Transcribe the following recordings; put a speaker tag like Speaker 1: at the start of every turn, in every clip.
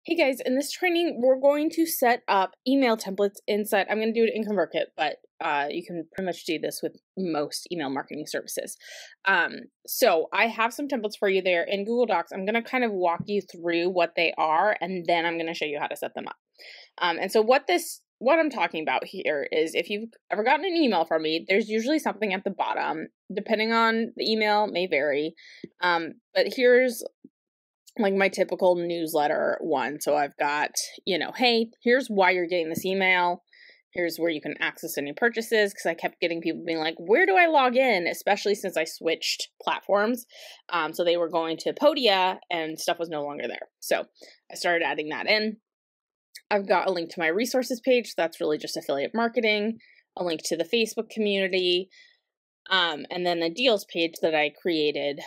Speaker 1: Hey guys, in this training, we're going to set up email templates inside. I'm going to do it in Convertkit, but you can pretty much do this with most email marketing services. So I have some templates for you there in Google Docs. I'm going to kind of walk you through what they are, and then I'm going to show you how to set them up. And so what I'm talking about here is if you've ever gotten an email from me, there's usually something at the bottom, depending on the email, may vary. But here's like my typical newsletter one. So I've got, hey, here's why you're getting this email. Here's where you can access any purchases, because I kept getting people being like, where do I log in? Especially since I switched platforms. So they were going to Podia and stuff was no longer there. So I started adding that in. I've got a link to my resources page. That's really just affiliate marketing, a link to the Facebook community, and then a deals page that I created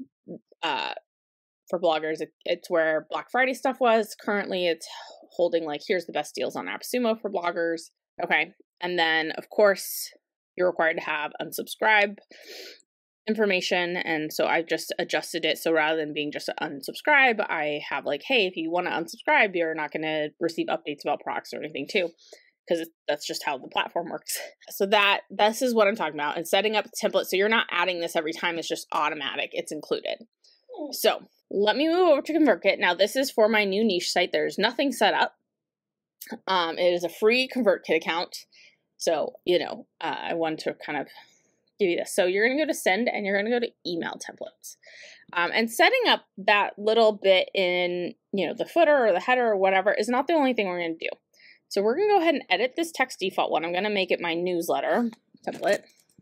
Speaker 1: for bloggers. It's where Black Friday stuff was. Currently, it's holding like, here's the best deals on AppSumo for bloggers. Okay. And then, of course, you're required to have unsubscribe information. And so I've just adjusted it. So rather than being just unsubscribe, I have like, hey, if you want to unsubscribe, you're not going to receive updates about products or anything too, because that's just how the platform works. So this is what I'm talking about. And setting up a template. So you're not adding this every time. It's just automatic. It's included. So let me move over to Convertkit. Now this is for my new niche site. There's nothing set up. It is a free Convertkit account. So, I want to kind of give you this. So you're going to go to send and you're going to go to email templates. And setting up that little bit in, the footer or the header or whatever is not the only thing we're going to do. So we're going to go ahead and edit this text default one. I'm going to make it my newsletter template.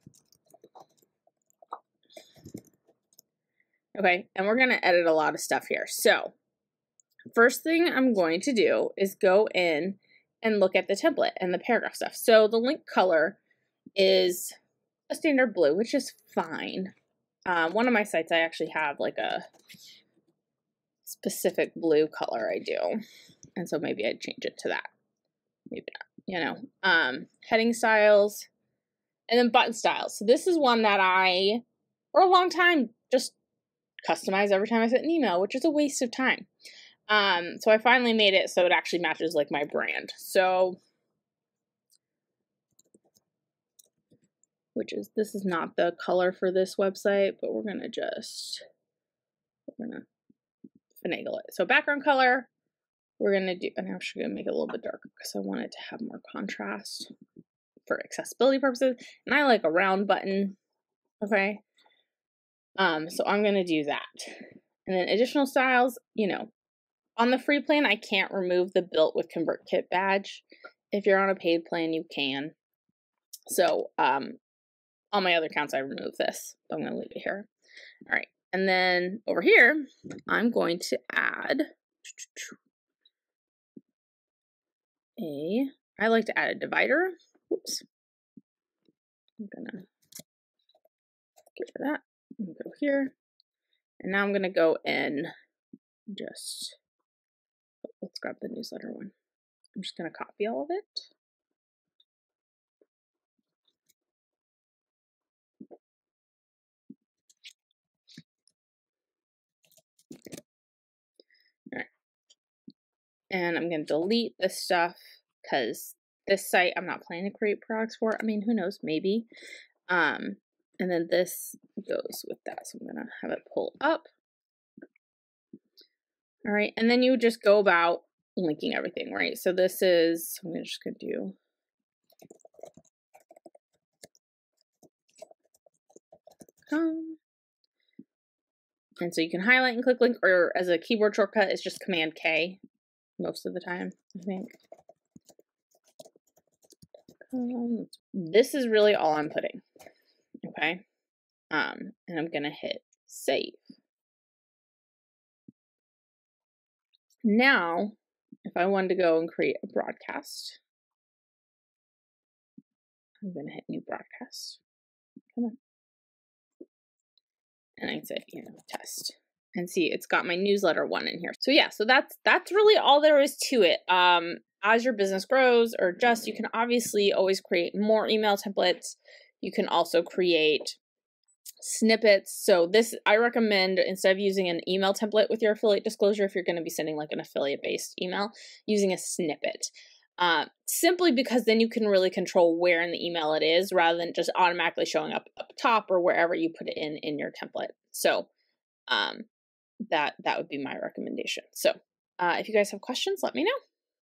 Speaker 1: Okay, and we're going to edit a lot of stuff here. So first thing I'm going to do is go in and look at the template and the paragraph stuff. So the link color is a standard blue, which is fine. One of my sites, I actually have like a specific blue color I do. And so maybe I'd change it to that. Maybe not, heading styles and then button styles. So this is one that I, for a long time, just customize every time I send an email, which is a waste of time. So I finally made it so it actually matches like my brand. So, this is not the color for this website, but we're going to finagle it. So background color, we're going to do, and I'm actually going to make it a little bit darker because I want it to have more contrast for accessibility purposes. And I like a round button. Okay. So I'm going to do that. And then additional styles, on the free plan, I can't remove the built with Convertkit badge. If you're on a paid plan, you can. So, on my other accounts, I remove this. I'm going to leave it here. All right. And then over here, I'm going to add I like to add a divider. Oops. I'm going to get rid of that. I'm going to go here. And now I'm going to go in just, let's grab the newsletter one. I'm just going to copy all of it. All right. And I'm going to delete this stuff because this site I'm not planning to create products for. I mean, who knows, maybe. And then this goes with that. So I'm going to have it pull up. All right. And then you just go about linking everything, right? So this is, I'm just going to do and so you can highlight and click link, or as a keyboard shortcut, it's just Command K most of the time, I think. This is really all I'm putting. Okay. And I'm going to hit save. Now, if I wanted to go and create a broadcast, I'm going to hit new broadcast. Come on. And I can say, test. And see, it's got my newsletter one in here. So yeah, so that's really all there is to it. As your business grows or adjusts, you can obviously always create more email templates. You can also create Snippets. So this, I recommend, instead of using an email template with your affiliate disclosure, if you're going to be sending like an affiliate based email, using a snippet. Simply because then you can really control where in the email it is rather than just automatically showing up top or wherever you put it in your template. So that would be my recommendation. So if you guys have questions, let me know.